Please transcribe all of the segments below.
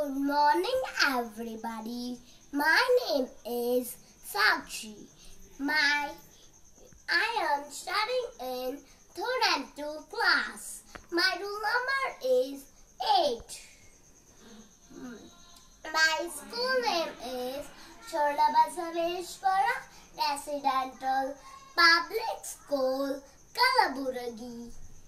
Good morning, everybody. My name is Sakshi. I am studying in 3rd and 2 class. My roll number is 8. My school name is Sharnabasaveshwara Residential Public School, Kalaburagi.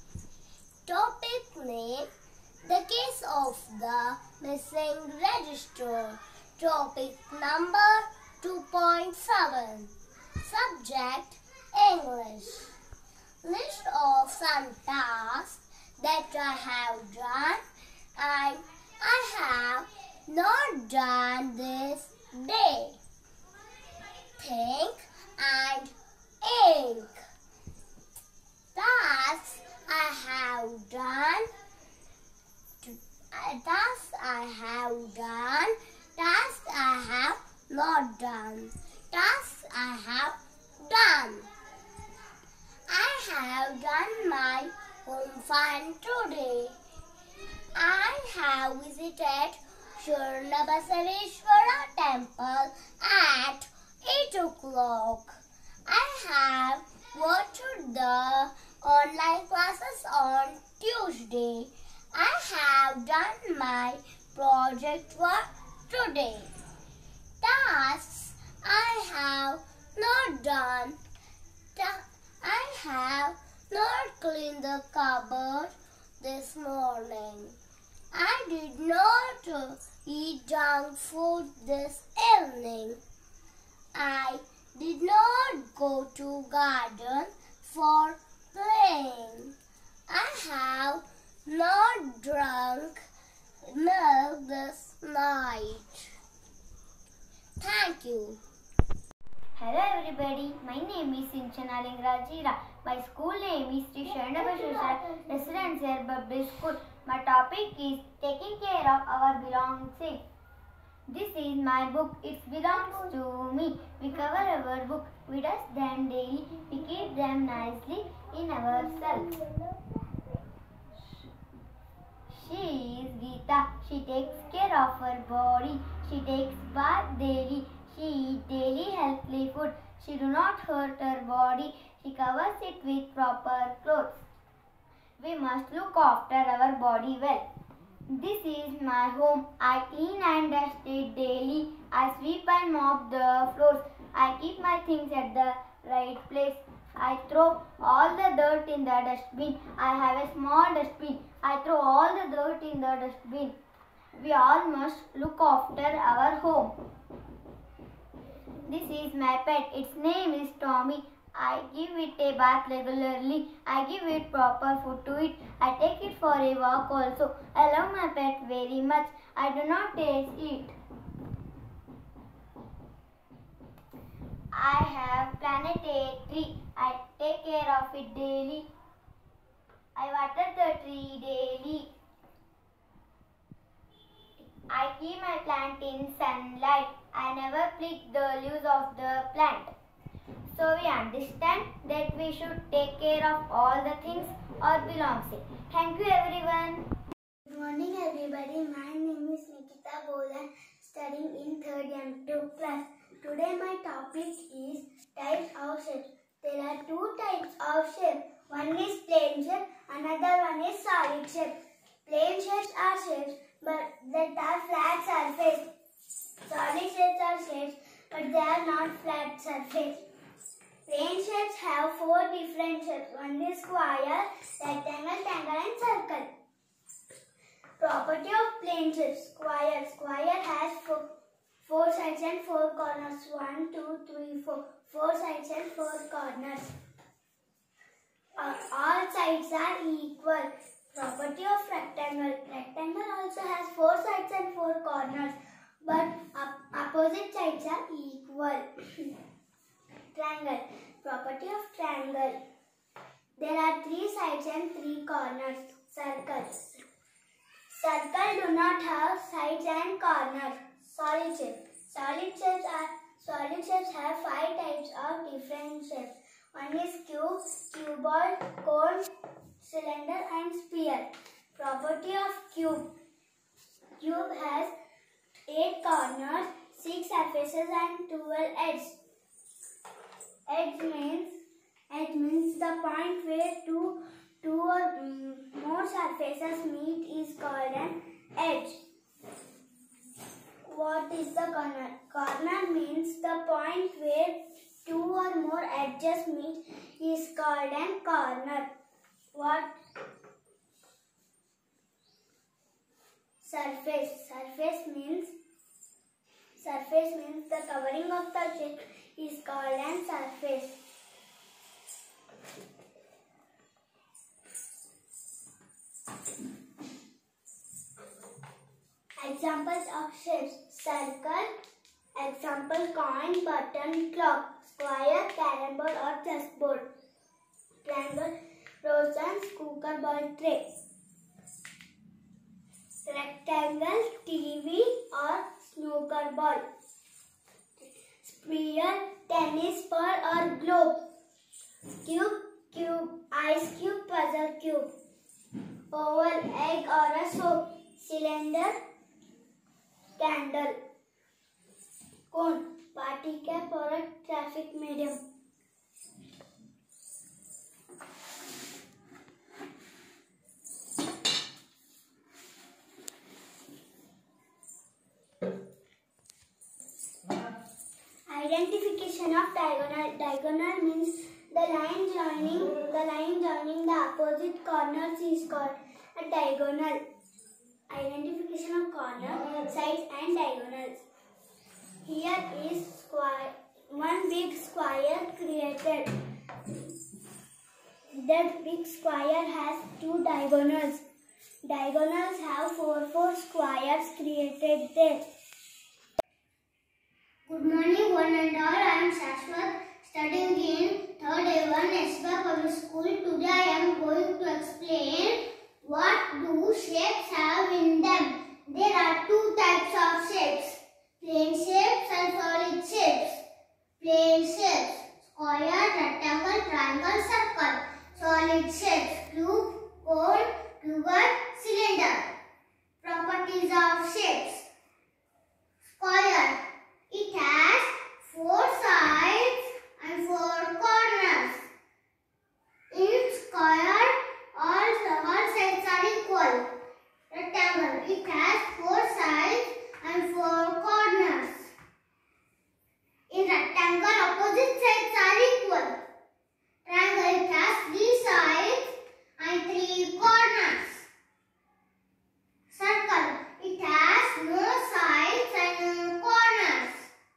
Topic name: the case of the missing register. Topic number 2.7. Subject: English. List of some tasks that I have done and I have not done this day. Think and ink. Tasks I have done. Tasks I have done. Tasks I have not done. Tasks I have done. I have done my home fun today. I have visited Sharnabasaveshwara temple at 8 o'clock. I have watched the online classes on Tuesday. I have done my project work today. Tasks I have not done. I have not cleaned the cupboard this morning. I did not eat junk food this evening. I did not go to garden for playing. I have not drunk milk this night. Thank you. Hello everybody, my name is Sinchana Lingrajira. My school name is Sri Sharnabasaveshwara Residential Public School. My topic is taking care of our belongings. This is my book, it belongs to me. We cover our book, we dust them daily, we keep them nicely in our shelves. She is Geeta. She takes care of her body. She takes bath daily. She eats daily healthy food. She do not hurt her body. She covers it with proper clothes. We must look after our body well. This is my home. I clean and dust it daily. I sweep and mop the floors. I keep my things at the right place. I throw all the dirt in the dustbin. I have a small dustbin. I throw all the dirt in the dustbin. We all must look after our home. This is my pet. Its name is Tommy. I give it a bath regularly. I give it proper food to eat. I take it for a walk also. I love my pet very much. I do not taste it. I have planted a tree. I take care of it daily. I water the tree daily. I keep my plant in sunlight. I never pluck the leaves of the plant. So we understand that we should take care of all the things or belongs. Thank you everyone. Good morning everybody. My name is Nikita Bolan, studying in 3rd and 2 class. Today my topic is types of shapes. There are 2 types of shapes. One is plane shape, another one is solid shape. Plane shapes are shapes that are flat surface. Solid shapes are shapes but they are not flat surface. Plane shapes have 4 different shapes. One is square, rectangle, triangle and circle. Property of plane shapes. Square. Square has 4 sides and 4 corners. 1, 2, 3, 4. 4 sides and 4 corners. All sides are equal. Property of rectangle. Rectangle also has 4 sides and 4 corners, but opposite sides are equal. Triangle. Property of triangle. There are 3 sides and 3 corners. Circle. Circle do not have sides and corners. Solid shape. Solid shapes have 5 types of different shapes. One is cube, cuboid, cone, cylinder and sphere. Property of cube. Cube has 8 corners, 6 surfaces and 12 edges. Edge means the point where two or more surfaces meet is called an edge. What is the corner? Corner means the point where two or more edges meet is called an corner. What? Surface. Surface means the covering of the object is called an surface. Examples of shapes: circle, example coin, button, clock, square, carrom board or chessboard, triangle, roses, cooker, ball, tray, rectangle, TV or snooker ball, sphere, tennis ball or globe, cube, ice cube, puzzle cube, oval, egg or a soap, cylinder, candle, cone, party cap or a traffic medium. Identification of diagonal. Diagonal means the line joining the opposite corners is called a diagonal. Identification of corner, sides and diagonals. Here is one big square created. That big square has two diagonals. Diagonals have four squares created there. Good morning one and all. I am Shashwat, studying in 3rd A1 Esba Public School. Today I am going to explain what do shapes have in them. There are two types of shapes, plane shapes and solid shapes. Plane shapes, square, rectangle, triangle, circle. Solid shapes, cube, cone, cubed, cylinder. Properties of shapes. Square. It has 4 sides and 4 corners. In square, all sides are equal. Rectangle. It has 4 sides and 4 corners. In rectangle, opposite sides are equal. Triangle. It has 3 sides and 3 corners. Circle. It has no sides and no corners.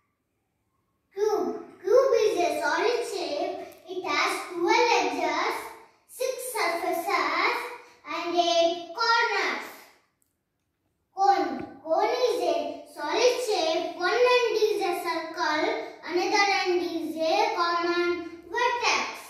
Cube. Cube is a solid shape. It has 12 edges, 6 surfaces and 8 corners. Cone. Cone is a solid shape. One end is a circle, another end is a common vertex.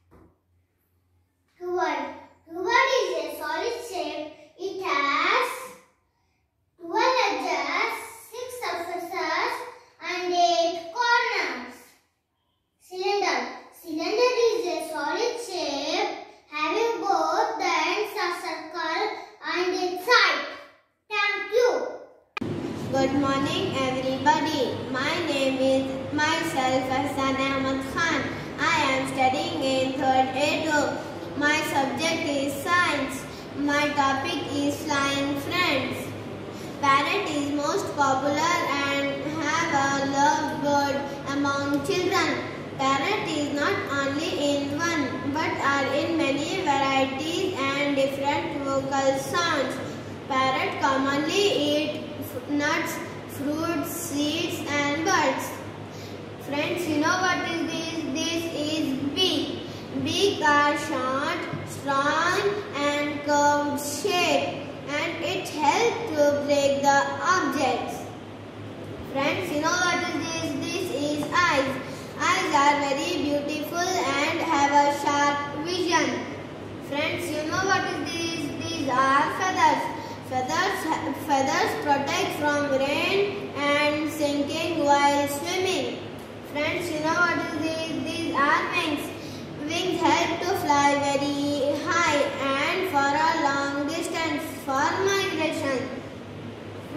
Cubed. Cubed is a solid shape. It has 12 edges, 6 surfaces and 8 corners. Cylinder. Cylinder is a solid shape having both the ends of circle and its side. Thank you. Good morning everybody. My name is myself Hassan Ahmad Khan. I am studying in 3rd A2. My subject is science. My topic is flying friends. Parrot is most popular and have a loved bird among children. Parrot is not only in one but are in many varieties and different vocal sounds. Parrot commonly eat nuts, fruits, seeds and buds. Friends, you know what is this? This is beak. Beak are short, strong and curved shape, and it helps to break the objects. Friends, you know what is this? This is eyes. Eyes are very beautiful and have a sharp vision. Friends, you know what is this? These are feathers. Feathers protect from rain and sinking while swimming. Friends, you know what is this? These are wings. Wings help to fly very high and for a long distance for migration.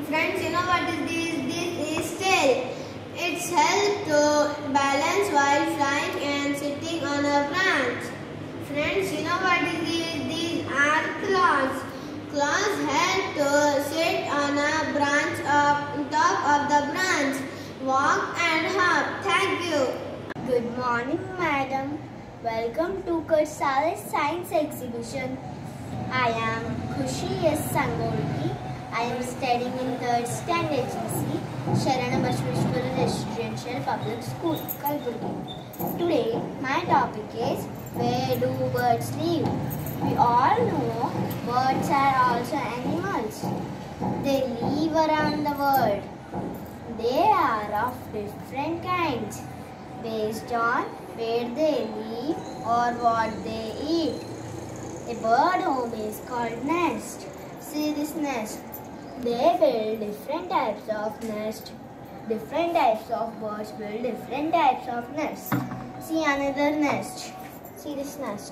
Friends, you know what is this? This is tail. It's help to balance while flying and sitting on a branch. Friends, you know what is this? These are claws. Claws help to sit on a branch on top of the branch, walk and hop. Thank you. Good morning, madam. Welcome to Karsala's Science Exhibition. I am Khushi S. Sangolki. I am studying in 3rd standard GC, Sharana Bashweshwara Residential Public School, Kalburgi. Today, my topic is, where do birds live? We all know birds are also animals. They live around the world. They are of different kinds, based on where they live or what they eat. A bird home is called nest. See this nest. They build different types of nest. Different types of birds build different types of nests. See another nest. See this nest.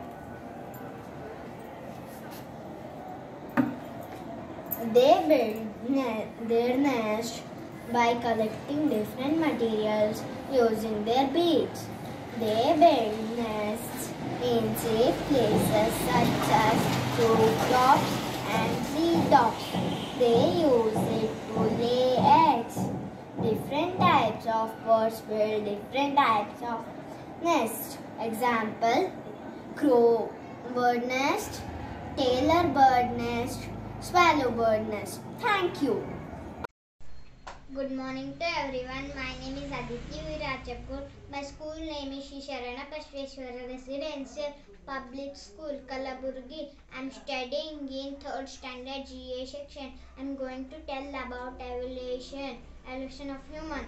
They build their nest by collecting different materials using their beaks. They build nests in safe places such as rooftops and treetops. They use it to lay eggs. Different types of birds build different types of nests. Example: crow bird nest, tailor bird nest, swallow bird nest. Thank you. Good morning to everyone. My name is Aditi Virachapur. My school name is Shri Sharana Bashweshwara Residential Public School, Kalaburgi. I am studying in 3rd standard GA section. I am going to tell about evolution of human.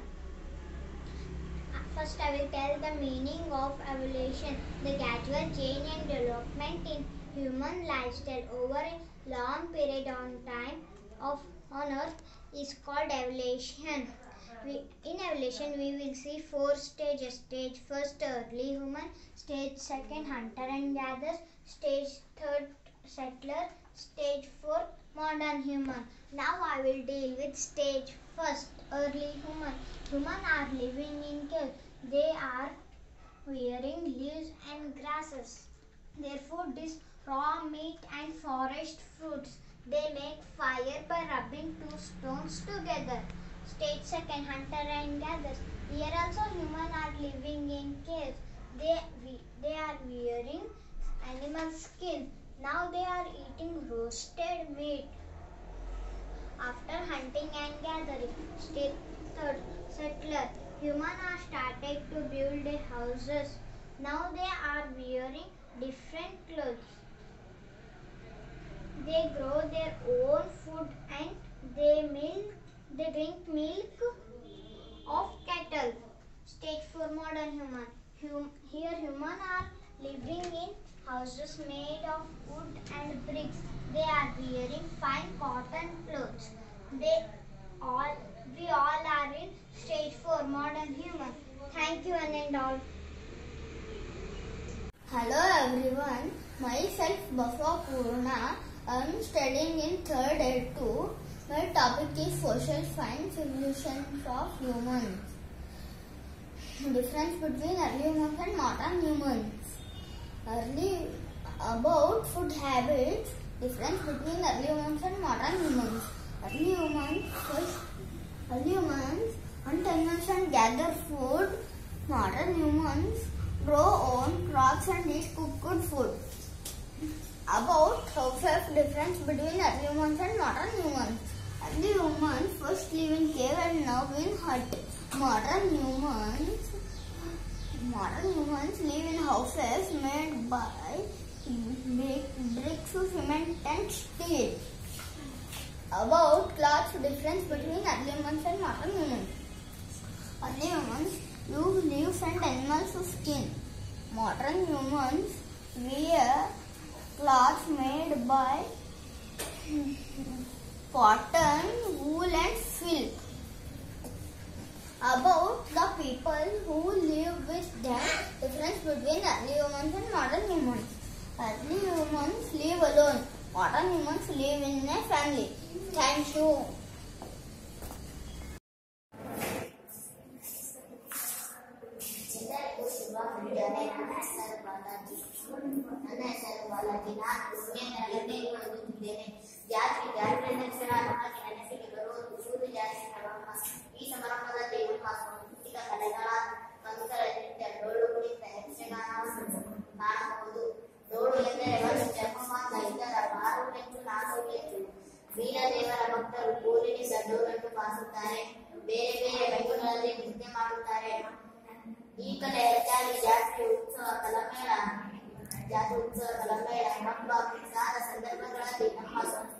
First, I will tell the meaning of evolution. The gradual change and development in human lifestyle over a long period of time on Earth is called evolution. In evolution, we will see 4 stages. Stage 1, early human. Stage 2, hunter and gatherer. Stage 3, settler. Stage 4, modern human. Now I will deal with stage 1, early human. Humans are living in caves. They are wearing leaves and grasses. Their food is raw meat and forest fruits. They make fire by rubbing 2 stones together. Stage 2, hunter and gatherer. Here also humans are living in caves. They are wearing animal skin. Now they are eating roasted meat. After hunting and gathering. Stage 3, settler. Humans are started to build their houses. Now they are wearing different clothes. They grow their own food and they drink milk of cattle. Stage 4, modern human. Here humans are living in houses made of wood and bricks. They are wearing fine cotton clothes. We all are in stage 4, modern human. Thank you one and all. Hello everyone, myself Baffa Purna. I am studying in 3rd A2. My topic is social science evolution of humans. Difference between early humans and modern humans. About food habits. Difference between early humans and modern humans. Early humans hunt animals and gather food. Modern humans grow own crops and eat cooked food. About household difference between early humans and modern humans. Early humans first live in cave and now in hut. Modern humans live in houses made by bricks, cement and steel. About clothes difference between early humans and modern humans. Early humans use leaves and animals' skin. Modern humans wear cloths made by cotton, wool and silk. About the people who live with them, difference between early humans and modern humans. Early humans live alone. Modern humans live in a family. Thank you. ಮಾಡುತ್ತಾರೆ. ಈ ಕಲೆ ಹೆಚ್ಚಾಗಿ ಜಾತ್ರೆ ಉತ್ಸವ ಕಲಮೇಳ ಹಬ್ಬ ಮುಂತಾದ ಸಂದರ್ಭಗಳಲ್ಲಿ ನಮ್ಮ